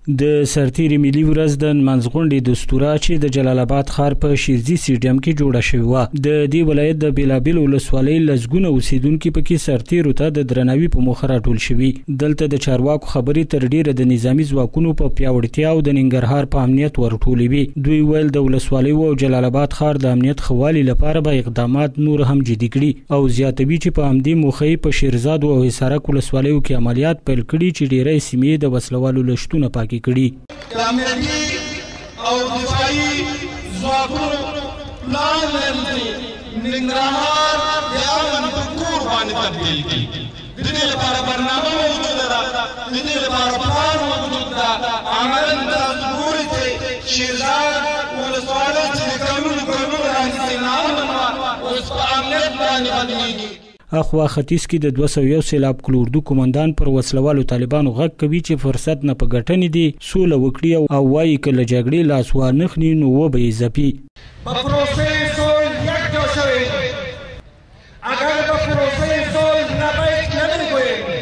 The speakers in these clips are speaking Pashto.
د سرتيري ملي ورځ د منځغونډې دستوره چې د جلال آباد ښار په شیرزي سټیډیم کې جوړه شوې وه. د دې ولایت د بیلابیلو ولسوالۍ لسګونه اوسیدونکي پکې سرتیرو ته د درناوي په موخه راټول شوي. دلته د چارواکو خبرې تر ډیره د نظامی ځواکونو په پیاوړتیا او د ننګرهار په امنیت ورټولې وي. دوی ویل د ولسوالیو او جلال آباد ښار د امنیت ښه والي لپاره به اقدامات نور هم جدي کړي او زیاتوي چې په همدې موخه یې په شیرزاد او حصارک ولسوالیو کې عملیات پیل کړي چې ډیری سیمې د وسلوالو له شتونه پاکې کړي. د امنیتي او دفاعي ځواکونو پلان لري ننګرهار د امن په کور باندې تبدیل کړي. د دې لپاره برنامه موجوده ده، د دې لپاره پلان موجود ده. عملاً تاسو ګورئ چې شیرزاد ولسوالۍ چې د کلونو راهیسې ناامن وه، اوس په امنیت باندې بدلېږي. اخوا ختیځ کې د 201 سیلاب کلو اردو قومندان پر وسلوالو طالبانو غږ کوي چې فرصت نه په ګټنې دي سوله وکړي او وایي که له جګړې لاس وانخلي نو وبه یې ځپي. به پروسې صلح یکجا شوی، اگر به پروسې صلح نبید نمیگوییم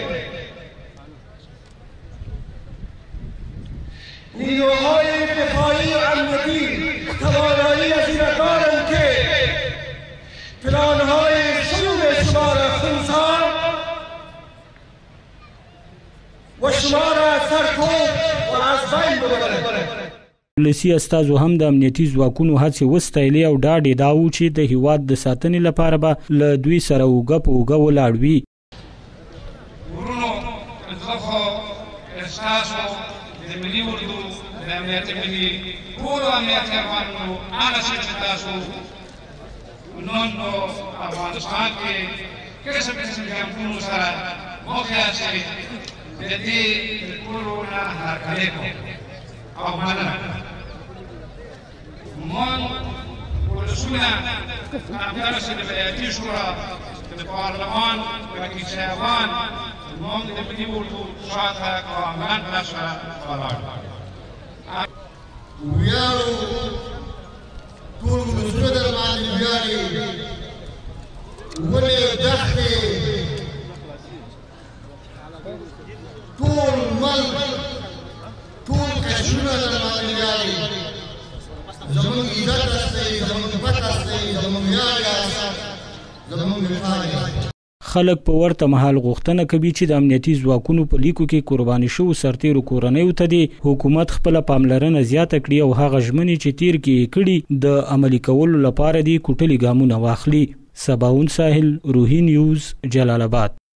نیروهای دفاعی و امنیتی توانایی از این دارند که پلانهای شمار خونسا و شمار سرکوب و از بین ببرد. ولسي استازو هم د امنیتي ځواکونو هڅې وستایلې او ډاډ یې دا و چې د هیواد د ساتنې لپاره به له دوی سره اوږه په اوږه ولاړ وي. ورونو زه خو ستاسو د ملي اردو د امنیت ملي ټولو امنیتي افغانانو هغه څه چې تاسو نن په افغانستان کې قسم قسم جنګونو سره مخ شئ، د دې ټولو نه هرکلی کوم او مننه. موږ ولسونه همدغسې د ولایتي شورا د پارلمان وکیلان موږ د ملي اردو شاته او امن سره ولاړ ویاړو. ټول ولسونه درباندې ویاړي، ولې دښتې ټول ملک ټول کشونه درباندې ویاړي. زموږ عزت هستئ، زموږ پت هستئ، زموږ ویاړ یاست، زموږ وفا یاست. خلک په ورته مهال غوښتنه کوي چې د امنیتي ځواکونو په لیکو کې قرباني شوو سرتیرو کورنیو ته د حکومت خپله پاملرنه زیاته کړي او هغه ژمنې چې تیر کې یې کړي د عملي کولو لپاره دې کوټلي ګامونه واخلي. سباون ساحل، روحي نیوز، جلال آباد.